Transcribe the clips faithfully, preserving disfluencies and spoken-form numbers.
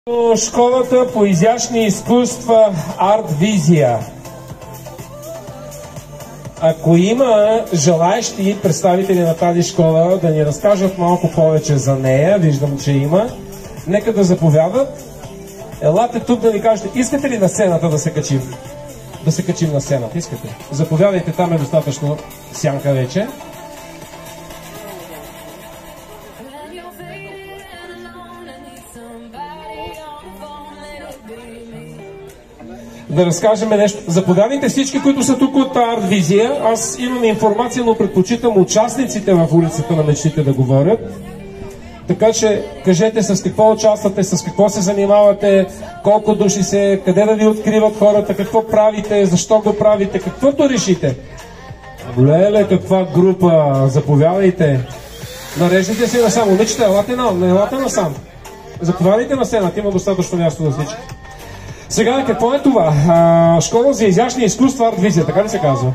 Школата по изящни изкуства Арт Визия. Ако има желаещи представители на тази школа да ни разкажат малко повече за нея, виждам, че има, нека да заповядат. Елате тук да ни кажете, искате ли на сцената да се качим? Да се качим на сцената, искате? Заповядайте, там е достатъчно сянка вече. Да разкажем нещо. Заповядайте всички, които са тук от Арт Визия. Аз имам информация, но предпочитам участниците в улицата на мечтите да говорят. Така че кажете с какво участвате, с какво се занимавате, колко души се, къде да ви откриват хората, какво правите, защо го правите, каквото решите. Леле, каква група, заповядайте. Нареждайте се насам, момичета, елате на, елате насам. Заповядайте на сцената, има достатъчно място за всички. Сега, какво е това? А, школа за изящни изкуства Арт Визия, така ли се казва?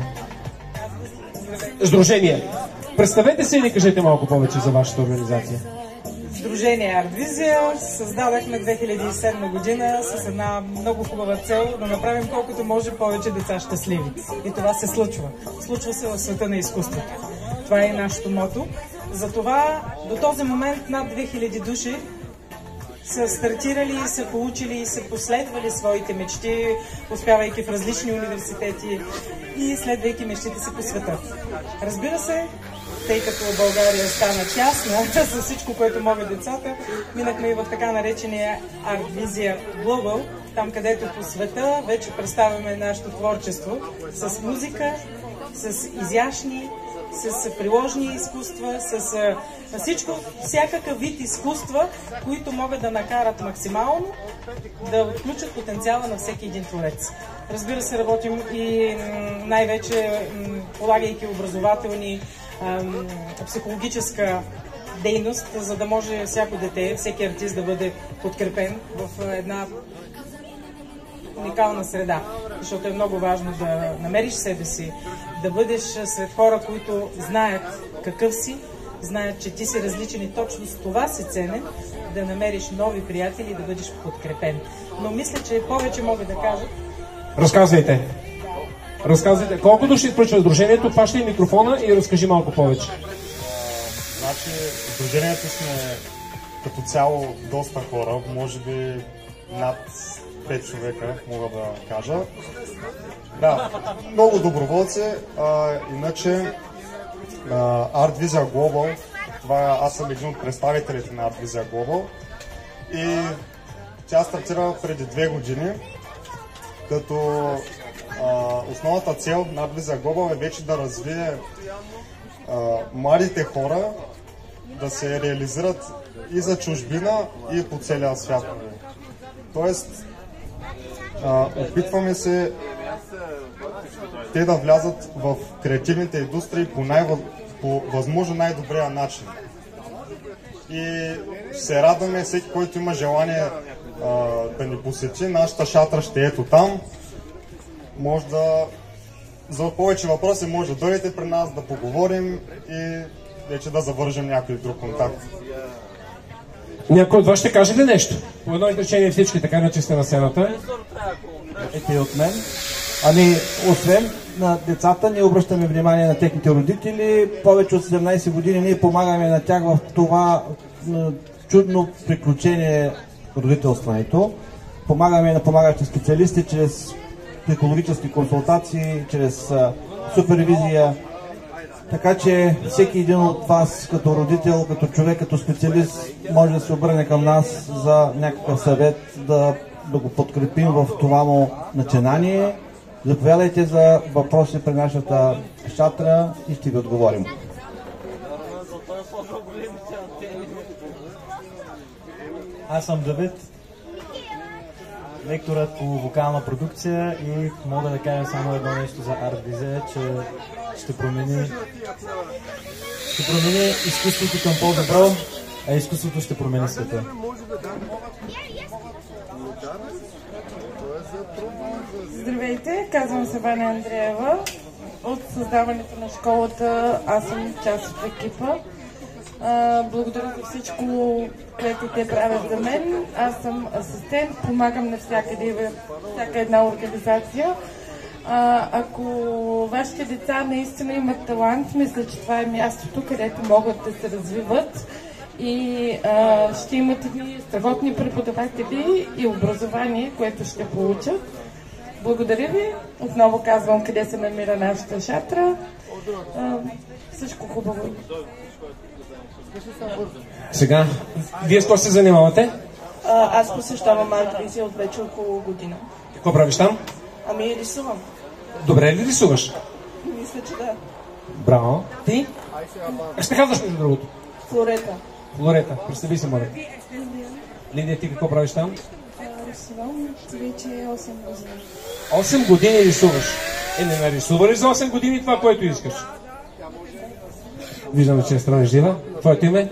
Сдружение. Представете се и ни кажете малко повече за вашата организация. Сдружение Арт Визия създадахме две хиляди и седма година с една много хубава цел да направим колкото може повече деца щастливи. И това се случва. Случва се в света на изкуството. Това е и нашето мото. Затова до този момент над две хиляди души са стартирали, са получили и са последвали своите мечти, успявайки в различни университети и следвайки мечтите си по света. Разбира се, тъй като България стана тясна за всичко, което могат децата, минахме и в така наречения Арт Визия Global, там където по света вече представяме нашето творчество с музика, с изящни, с приложни изкуства, с всичко, всякакъв вид изкуства, които могат да накарат максимално да отключат потенциала на всеки един творец. Разбира се, работим и най-вече полагайки образователни, психологическа дейност, за да може всяко дете, всеки артист да бъде подкрепен в една уникална среда, защото е много важно да намериш себе си, да бъдеш сред хора, които знаят какъв си, знаят, че ти си различен и точно с това си ценен, да намериш нови приятели и да бъдеш подкрепен. Но мисля, че повече мога да кажа. Разказвайте. Разказвайте. Колко души включва сдружението? Фащай микрофона и разкажи малко повече. Значи, сдружението сме като цяло доста хора, може би над пет човека, мога да кажа. Да, много доброволци, а, иначе Арт Визия Global, това аз съм един от представителите на Арт Визия Global и тя стартира преди две години, като а, основната цел на Арт Визия Global е вече да развие а, младите хора да се реализират и за чужбина, и по целия свят. Тоест, а, опитваме се те да влязат в креативните индустрии по, най- по възможно най-добрия начин. И се радваме всеки, който има желание а, да ни посети. Нашата шатра ще е ето там. Може да... За повече въпроси може да дойдете при нас, да поговорим и вече да завържем някой друг контакт. Някой от вас ще каже ли нещо? По едно изречение всички, така иначе сте на сцената. Ето и от мен. Ами, освен на децата, ние обръщаме внимание на техните родители. Повече от седемнайсет години ние помагаме на тях в това чудно приключение родителстването. Помагаме на помагащи специалисти чрез психологически консултации, чрез супервизия. Така че всеки един от вас, като родител, като човек, като специалист, може да се обърне към нас за някакъв съвет, да, да го подкрепим в това му начинание. Заповядайте за въпроси при нашата шатра и ще ви отговорим. Аз съм Давид, лекторът по вокална продукция и мога да кажа само едно нещо за Арт Визия, че ще промени, ще промени изкуството към по-добро, а изкуството ще промени света. Здравейте, казвам се Ваня Андреева. От създаването на школата аз съм част от екипа. А, благодаря за всичко, което те правят за мен. Аз съм асистент, помагам навсякъде в всяка една организация. А, ако вашите деца наистина имат талант, мисля, че това е мястото, където могат да се развиват и а, ще имат едни страхотни преподаватели и образование, което ще получат. Благодаря ви. Отново казвам къде се намира нашата шатра. А, всичко хубаво. Сега, вие с какво се занимавате? А, аз посещавам арт-визия от вече около година. Какво правиш там? Ами рисувам. Добре ли рисуваш? Мисля, че да. Браво. Ти? Как ще казваш между другото? Флорета. Флорета. Представи се, моля. Лидия, ти какво правиш там? Рисувам вече осем години. осем години рисуваш. Е, не нарисува ли за осем години това, което искаш? Виждам, че е странежлива. Твоето име?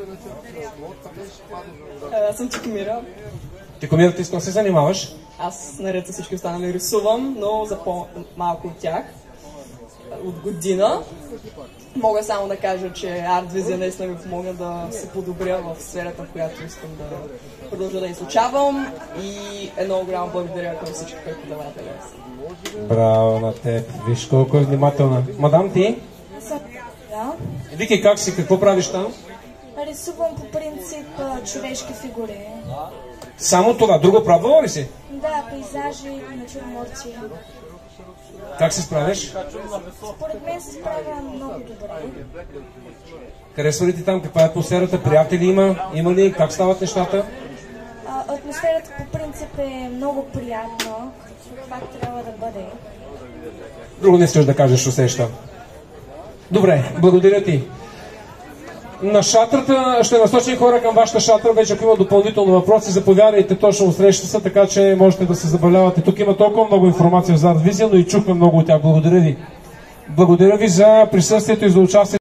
Аз съм Тикомира. Тикомира, ти с какво се занимаваш? Аз наред с всички останали рисувам, но за по-малко от тях. От година. Мога само да кажа, че арт-визия наистина ми помогна да се подобря в сферата, в която искам да продължа да изучавам, и едно голямо благодаря към всички преподаватели. Браво на теб. Виж колко е внимателна. Мадам, ти? Да. Вики, как си? Какво правиш там? Рисувам по принцип човешки фигури. Само това. Друго пробвала ли си? Да, пейзажи, натюрморти. Как се справяш? Според мен се справя много добре. Харесва ли ти там? Каква е атмосферата? Приятели има? Има ли? Как стават нещата? А, атмосферата по принцип е много приятна. Това трябва да бъде. Друго не искаш да кажеш, усещам. Добре, благодаря ти. На шатрата ще насочим хора към вашата шатра. Вече ако има допълнително въпроси, заповядайте точно в среща се, така че можете да се забавлявате. Тук има толкова много информация за арт-визия, но и чухме много от тях. Благодаря ви. Благодаря ви за присъствието и за участието.